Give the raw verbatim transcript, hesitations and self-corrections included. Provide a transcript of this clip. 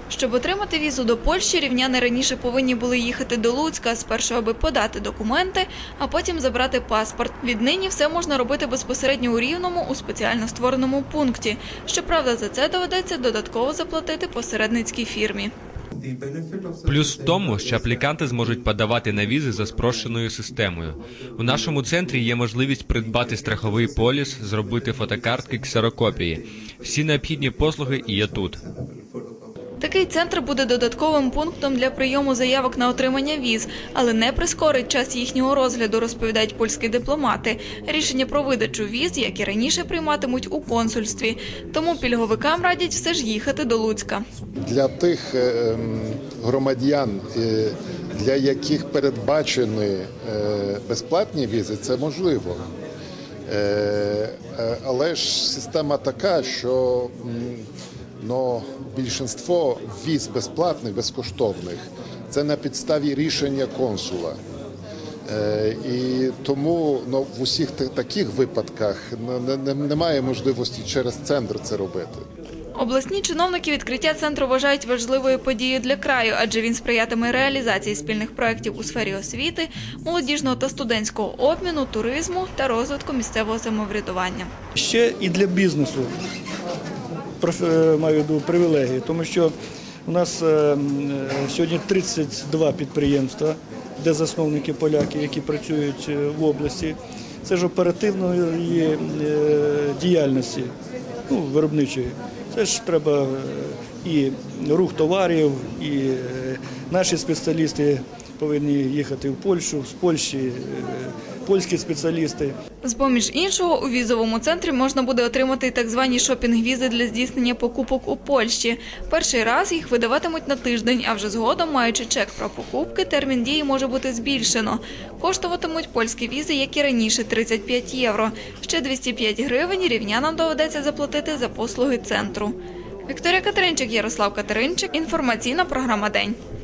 Щоб отримати візу до Польщі, рівняни раніше повинні були їхати до Луцька, спершу аби подати документи, а потім забрати паспорт. Віднині все можна робити безпосередньо у Рівному у спеціально створеному пункті. Щоправда, за це доведеться додатково заплатити посередницькій фірмі. Плюс в тому, що апліканти зможуть подавати на візи за спрощеною системою. У нашому центрі є можливість придбати страховий поліс, зробити фотокартки, ксерокопії. Всі необхідні послуги є тут. Такий центр буде додатковим пунктом для прийому заявок на отримання віз, але не прискорить час їхнього розгляду, розповідають польські дипломати. Рішення про видачу віз, як і раніше, прийматимуть у консульстві. Тому пільговикам радять все ж їхати до Луцька. Для тих громадян, для яких передбачені безплатні візи, це можливо. Але ж система така, що Но більшість віз безплатних, безкоштовних – це на підставі рішення консула. І тому ну, в усіх таких випадках немає можливості через центр це робити. Обласні чиновники відкриття центру вважають важливою подією для краю, адже він сприятиме реалізації спільних проєктів у сфері освіти, молодіжного та студентського обміну, туризму та розвитку місцевого самоврядування. Ще і для бізнесу. Маю в виду привілегії, тому що у нас сьогодні тридцять два підприємства, де засновники поляки, які працюють в області. Це ж оперативної діяльності, ну, виробничої. Це ж треба і рух товарів, і наші спеціалісти повинні їхати в Польщу, з Польщі польські спеціалісти. З-поміж іншого, у візовому центрі можна буде отримати так звані шопінг-візи для здійснення покупок у Польщі. Перший раз їх видаватимуть на тиждень, а вже згодом, маючи чек про покупки, термін дії може бути збільшено. Коштуватимуть польські візи, як і раніше, тридцять п'ять євро. Ще двісті п'ять гривень рівнянам доведеться заплатити за послуги центру. Вікторія Катеринчик, Ярослав Катеринчик. Інформаційна програма «День».